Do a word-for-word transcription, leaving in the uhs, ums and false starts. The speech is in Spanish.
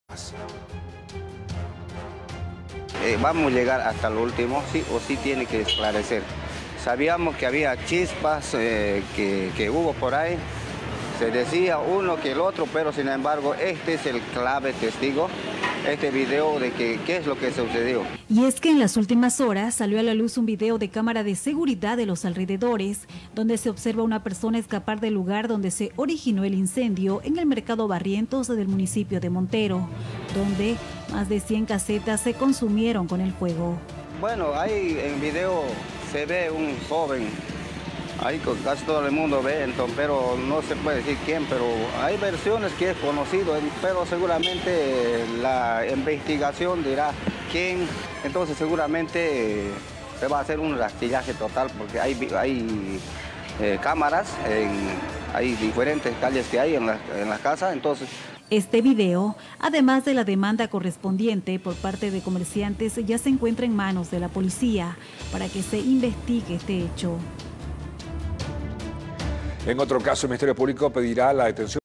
Eh, vamos a llegar hasta lo último, sí o sí tiene que esclarecer. Sabíamos que había chispas eh, que, que hubo por ahí, se decía uno que el otro, pero sin embargo este es el clave testigo, este video de que, qué es lo que sucedió. Y es que en las últimas horas salió a la luz un video de cámara de seguridad de los alrededores, donde se observa a una persona escapar del lugar donde se originó el incendio en el mercado Barrientos del municipio de Montero, donde más de cien casetas se consumieron con el fuego. Bueno, ahí en video se ve un joven, ahí casi todo el mundo ve, entonces, pero no se puede decir quién, pero hay versiones que es conocido, pero seguramente la investigación dirá quién, entonces seguramente se va a hacer un rastrillaje total porque hay, hay eh, cámaras, en, hay diferentes calles que hay en la, en la casa, entonces... Este video, además de la demanda correspondiente por parte de comerciantes, ya se encuentra en manos de la policía para que se investigue este hecho. En otro caso, el Ministerio Público pedirá la detención